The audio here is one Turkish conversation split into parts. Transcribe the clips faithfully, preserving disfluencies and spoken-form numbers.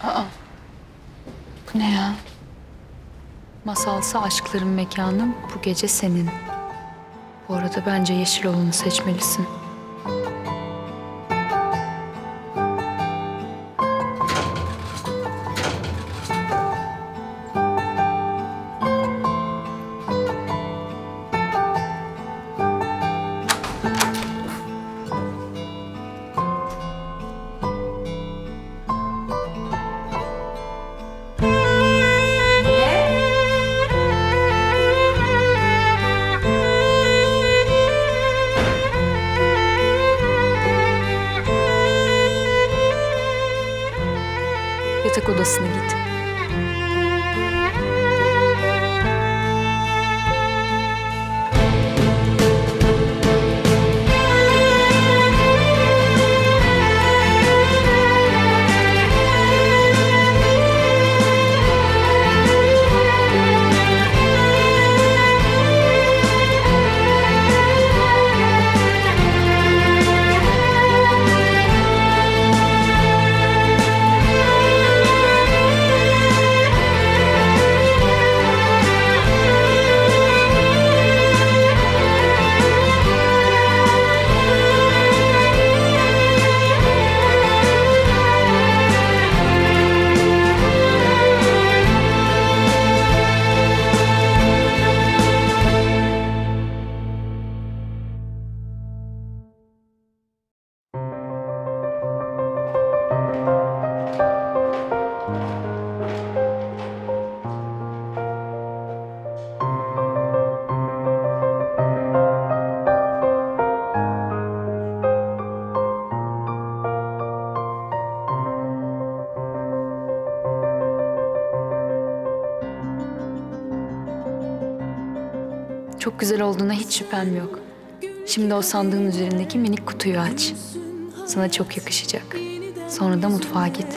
Aa, bu ne ya? Masalsı aşkların mekanı bu gece senin. Bu arada bence yeşil olanı seçmelisin. Yatak odasına git. Çok güzel olduğuna hiç şüphem yok. Şimdi o sandığın üzerindeki minik kutuyu aç. Sana çok yakışacak. Sonra da mutfağa git.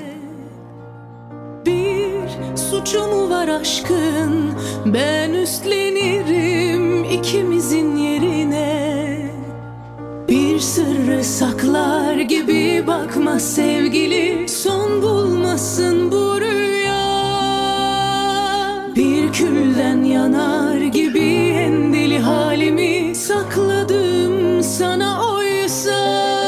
Bir suçu mu var aşkın? Ben üstlenirim ikimizin yerine. Bir sırrı saklar gibi bakma sevgili, son bulmasın bu rüya. Bir külden yanar gibi en deli halimi sakladım sana oysa.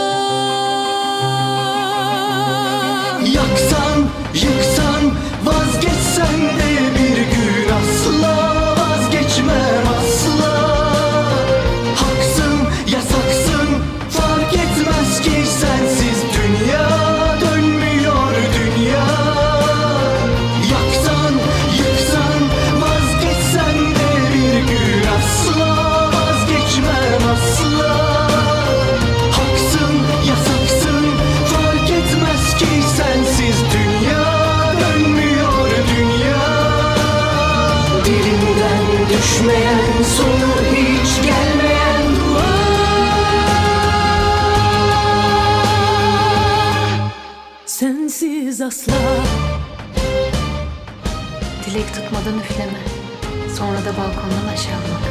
Yaksan, yıksan, vazgeçsen de bir gün asla vazgeçmem asla. Haksın, yasaksın, fark etmez ki sensiz dünya dönmüyor dünya. Yaksan, yıksan, vazgeçsen de bir gün asla vazgeçmem asla. Haksın, yasaksın, fark etmez ki sensiz dünya dönmüyor dünya. Dilimden düşmeyen, sonu hiç gelmeyen dua. Sensiz asla. Dilek tutmadan üfleme. Sonra da balkondan aşağı bak.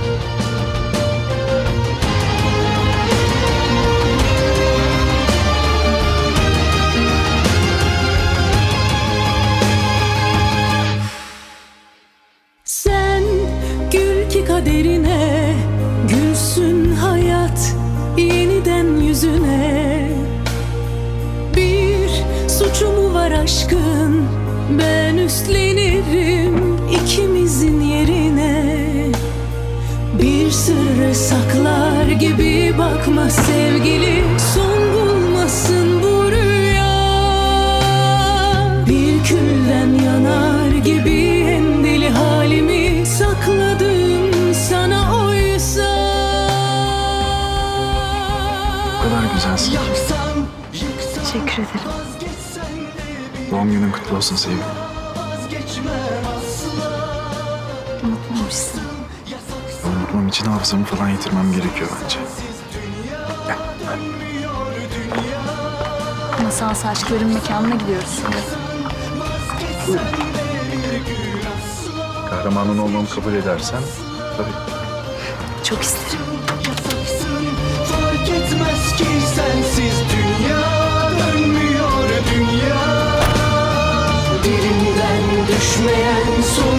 Sen gül ki kaderine, gülsün hayat yeniden yüzüne. Bir suçu mu var aşkın? Ben üstlenirim ikimizin yerine. Bir sırrı saklar gibi bakma sevgili, son bulmasın bu rüya. Bir külden yanar gibi en deli halimi sakladım sana oysa. O kadar güzelsin. Yaksan, yıksan, Teşekkür ederim. vazgeçsen de bir Doğum günün kutlu olsun sevgilim. vazgeçmem asla. Unutmamışsın. Unutmam için hafızamı falan yitirmem gerekiyor bence. Gel, hadi. Masalsı aşkların mekanına gidiyoruz şimdi. Kahramanın olmamı kabul edersen tabii. Çok isterim. Yasaksın, fark etmez ki sensiz dünya dönmüyor dünya. düşmeyen soğuk